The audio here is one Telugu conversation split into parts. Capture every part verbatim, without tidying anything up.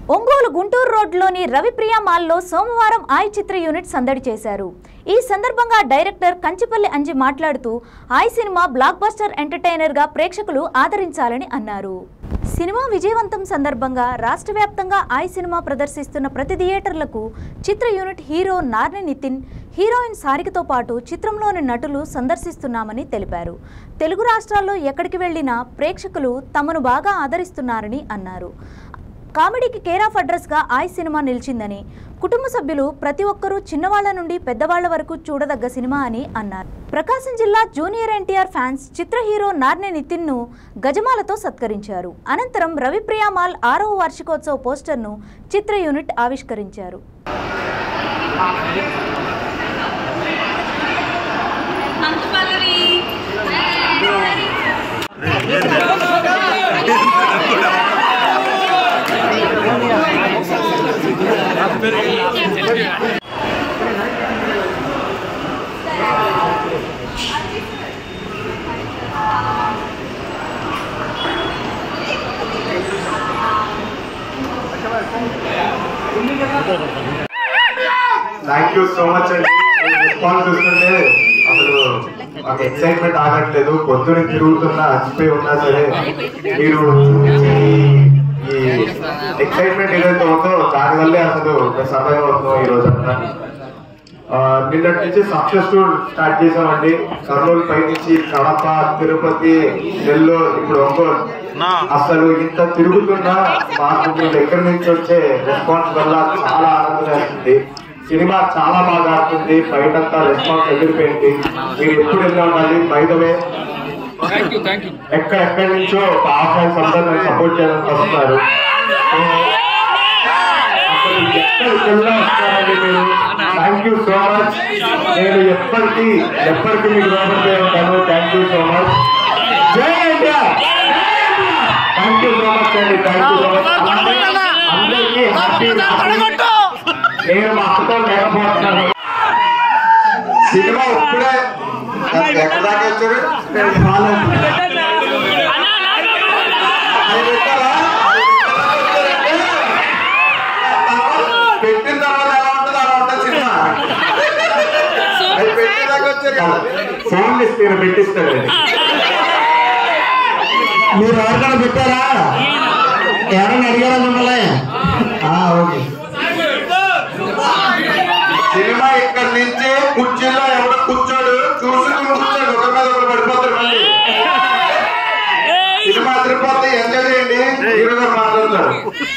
ఒంగోలు గుంటూరు రోడ్లోని రవిప్రియ మాల్లో సోమవారం ఆయ్ చిత్ర యూనిట్ సందడి చేశారు. ఈ సందర్భంగా డైరెక్టర్ కంచిపల్లి అంజి మాట్లాడుతూ ఆయ్ సినిమా బ్లాక్ బస్టర్ ఎంటర్టైనర్ గా ప్రేక్షకులు ఆదరించాలని అన్నారు. సినిమా విజయవంతం సందర్భంగా రాష్ట్ర వ్యాప్తంగా ఆయ్ సినిమా ప్రదర్శిస్తున్న ప్రతి థియేటర్లకు చిత్ర unit hero Narni Nitin, heroine సారికతో పాటు చిత్రంలోని నటులు సందర్శిస్తున్నామని తెలిపారు. తెలుగు రాష్ట్రాల్లో ఎక్కడికి వెళ్లినా ప్రేక్షకులు తమను బాగా ఆదరిస్తున్నారని అన్నారు. కామెడీకి కేర్ ఆఫ్ అడ్రస్ గా ఆయ్ సినిమా నిలిచిందని, కుటుంబ సభ్యులు ప్రతి ఒక్కరూ చిన్నవాళ్ల నుండి పెద్దవాళ్ల వరకు చూడదగ్గ సినిమా అని అన్నారు. ప్రకాశం జిల్లా జూనియర్ ఎన్టీఆర్ ఫ్యాన్స్ చిత్ర హీరో నార్ని నితిన్ ను గజమాలతో సత్కరించారు. అనంతరం రవిప్రియ మాల్ ఆరవ వార్షికోత్సవ పోస్టర్ ను చిత్ర యూనిట్ ఆవిష్కరించారు. థ్యాంక్ యూ సో మచ్ అండి. రెస్పాన్స్ చూస్తుంటే అసలు మాకు ఎక్సైట్మెంట్ ఆగట్లేదు. పొద్దున తిరుగుతున్నా అచ్చిపోయి ఉన్నా సరే మీరు ఈ ఎక్సైట్మెంట్ ఏదైతే ఉందో దానివల్లే అసలు సర్వైవ్ అవుతున్నాం ఈ రోజంతా. నిన్నటి నుంచి సక్సెస్ టూర్ స్టార్ట్ చేసామండి. కర్నూలు పై నుంచి కడప, తిరుపతి, నెల్లూరు, ఇప్పుడు ఒంగోలు. అసలు ఇంత తిరుగుతున్నా మాకు మీ దగ్గర నుంచి వచ్చే రెస్పాన్స్ వల్ల చాలా ఆనందం వేస్తుంది. సినిమా చాలా బాగా ఆడుతుంది. బయటంతా రెస్పాన్స్ ఎదిరిపోయింది. మీరు ఎప్పుడు వెళ్ళి ఉండాలి. బయటమే ఎక్కడెక్కడి నుంచో ఆఫ్లైన్స్ అందరూ సపోర్ట్ చేయడానికి వస్తున్నారు. ఎక్కడికి వెళ్ళినా వస్తారండి మీరు. Thank you so much. నేను ఎప్పటికీ ఎప్పటికీ మీకు రుణపడి ఉంటాను. Thank you so much. జై India. Thank you so much అండి. Thank you so much. అందరికీ హ్యాపీ. నేను మా అక్కతో లేకపోతున్నాను. సినిమా ఇప్పుడే ఎక్కడ దాకా వచ్చారు. పెట్టిన తర్వాత ఎలా ఉంటుంది అలా ఉంటుంది సినిమా. అది పెట్టిన దాకా వచ్చారు కదా. ఫోన్లు ఇస్తే పెట్టిస్తాడు. మీరు ఎవరికైనా పెట్టారా? ఎవరైనా అడిగారా మిమ్మల్ని? ఓకే. సినిమా ఇక్కడ నుంచి కుర్చీలో ఎవరు కూర్చోడు, చూసుకుని కూర్చోడు. ఒక మీద ఒకరు పడిపోతారు. మళ్ళీ సినిమా తిరుపతి ఎంజాయ్ చేయండి. హీరో గారు మాట్లాడతారు.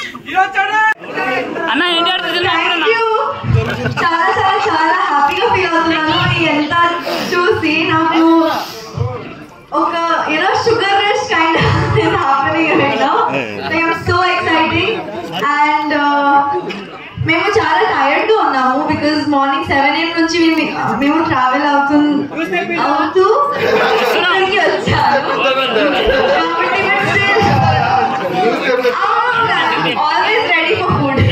చాలా చాలా చాలా హ్యాపీగా ఫీల్ అవుతున్నాను. ఎంత చూసి నాకు ఒక you know sugar rush kind is happening right now. I am so exciting. And మేము చాలా టైర్డ్ గా ఉన్నాము బికాజ్ మార్నింగ్ సెవెన్ ఎయిట్ నుంచి మేము ట్రావెల్ అవుతూ అవుతూ ఇక్కడికి వచ్చాము. కాబట్టి always ready for food.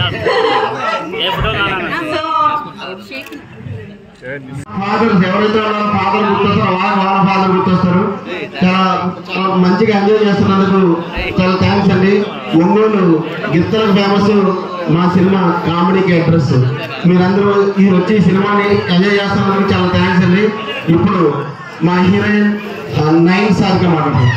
Fathers ఎవరైతే ఉన్నారో ఫాదర్ గుర్తొస్తారో వాళ్ళ వాళ్ళ ఫాదర్ గుర్తొస్తారు. చాలా మంచిగా ఎంజాయ్ చేస్తున్నందుకు చాలా థ్యాంక్స్ అండి. ఒంగోలు గిత్తలకు ఫేమస్ మా సినిమా కామెడీకి అడ్రస్. మీరందరూ ఈ వచ్చి సినిమాని ఎంజాయ్ చేస్తున్నందుకు చాలా థ్యాంక్స్ అండి. ఇప్పుడు మా హీరోయిన్ నైన్ సార్గా మాట్లాడతాం.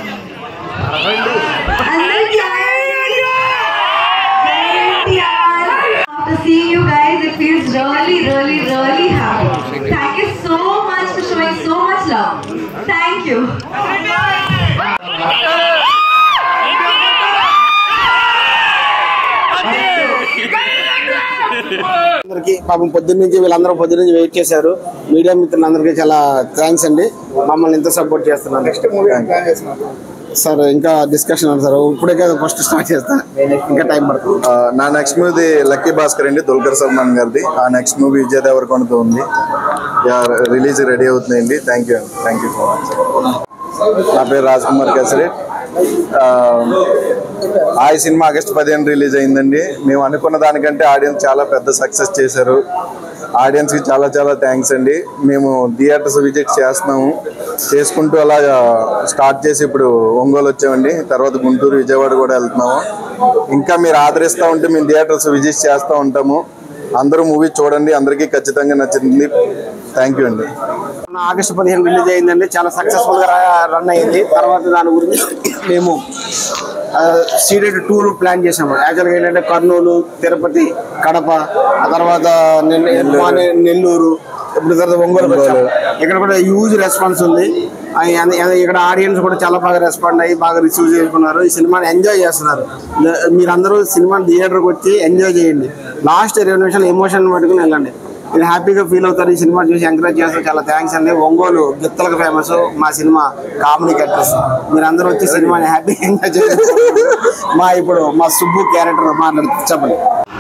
Seeing you guys, it feels really, really, really happy. Thank you so much for showing so much love. Thank you. అందరికి పాపం పొద్దున్న నుంచి వీళ్ళందరూ పొద్దున్న నుంచి వెయిట్ చేశారు. మీడియా మిత్రులందరికీ చాలా థ్యాంక్స్ అండి. మమ్మల్ని ఇంత సపోర్ట్ చేస్తున్నారు. నెక్స్ట్ మూవీ సార్ ఇంకా డిస్కషన్ ఉంది సార్. ఇప్పుడే కదా ఫస్ట్ స్టార్ట్ చేస్తాను. ఇంకా టైం పడుతుంది. నా నెక్స్ట్ మూవీ లక్కీ భాస్కర్ అండి, దుల్కర్ సల్మాన్ గారిది. ఆ నెక్స్ట్ మూవీ విజయ్ దేవరకొండతో ఉంది. రిలీజ్ రెడీ అవుతుందండి. Thank you thank you so much. నా పేరు రాజ్ కుమార్ కేసరి. ఆయ్ సినిమా ఆగస్టు పదిహేను రిలీజ్ అయిందండి. మేము అనుకున్న దానికంటే ఆడియన్స్ చాలా పెద్ద సక్సెస్ చేశారు. ఆడియన్స్కి చాలా చాలా థ్యాంక్స్ అండి. మేము థియేటర్స్ విజిట్ చేస్తున్నాము, చేసుకుంటూ అలా స్టార్ట్ చేసి ఇప్పుడు ఒంగోలు వచ్చామండి. తర్వాత గుంటూరు, విజయవాడ కూడా వెళ్తున్నాము. ఇంకా మీరు ఆదరిస్తూ ఉంటే మేము థియేటర్స్ విజిట్ చేస్తూ ఉంటాము. అందరూ మూవీ చూడండి, అందరికీ ఖచ్చితంగా నచ్చింది. థ్యాంక్ యూ అండి. ఆగస్టు పదిహేను రిలీజ్ అయిందండి. చాలా సక్సెస్ఫుల్గా రన్ అయింది. తర్వాత దాని గురించి మేము సీడెడ్ టూర్ ప్లాన్ చేసాము. యాక్చువల్గా ఏంటంటే కర్నూలు, తిరుపతి, కడప, ఆ తర్వాత నెల్లూరు, ఇప్పుడు తర్వాత ఒంగోలుకి వచ్చాము. ఇక్కడ కూడా హ్యూజ్ రెస్పాన్స్ ఉంది. ఇక్కడ ఆడియన్స్ కూడా చాలా బాగా రెస్పాండ్ అయ్యి బాగా రిసీవ్ చేసుకున్నారు. ఈ సినిమాని ఎంజాయ్ చేస్తున్నారు. మీరందరూ సినిమాని థియేటర్కి వచ్చి ఎంజాయ్ చేయండి. లాస్ట్ ఇరవై నిమిషాలు ఎమోషన్ పట్టుకుని వెళ్ళండి. మీరు హ్యాపీగా ఫీల్ అవుతారు. ఈ సినిమా చూసి ఎంకరేజ్ చేస్తారు. చాలా థ్యాంక్స్ అండి. ఒంగోలు గిత్తలకు ఫేమస్ మా సినిమా కామెడీ అడ్రస్. మీరు అందరూ వచ్చి సినిమాని హ్యాపీగా ఎంజాయ్ చేస్తారు. మా ఇప్పుడు మా సుబ్బు క్యారెక్టర్ మాట్లాడుతూ చెప్పండి.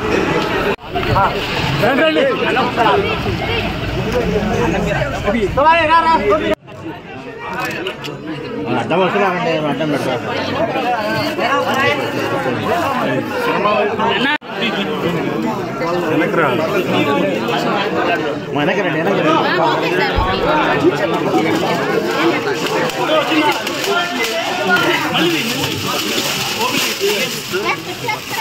అడ్డం వస్తున్నామండి, అడ్డం పెడతారు. వెనక్కి రండి, వెనక్కి రండి.